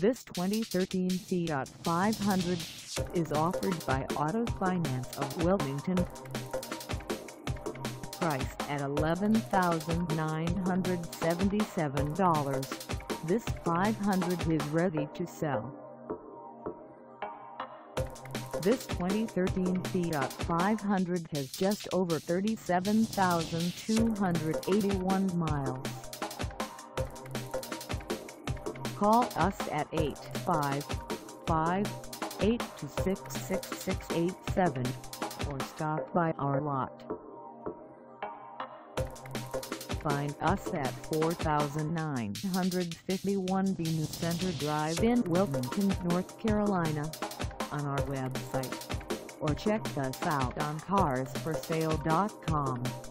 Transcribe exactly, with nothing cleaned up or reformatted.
This twenty thirteen Fiat five hundred is offered by Auto Finance of Wilmington. Priced at eleven thousand nine hundred seventy-seven dollars, this five hundred is ready to sell. This twenty thirteen Fiat five hundred has just over thirty-seven thousand two hundred eighty-one miles. Call us at eight five five, eight two six, six six eight seven or stop by our lot. Find us at four thousand nine hundred fifty-one Venus Center Drive in Wilmington, North Carolina, on our website, or check us out on cars for sale dot com.